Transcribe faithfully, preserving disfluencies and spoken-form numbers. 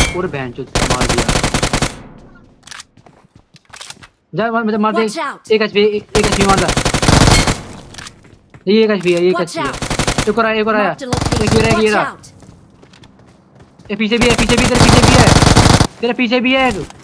और बहन चोद मार दिया। जा मार मार दे। एक एचपी एक एचपी मार दा। ये एक एचपी है ये एक एचपी है। एक और आया एक और आया। एक ये रह गया। ये पीछे भी है पीछे भी तेरे पीछे भी है तेरे पीछे भी है।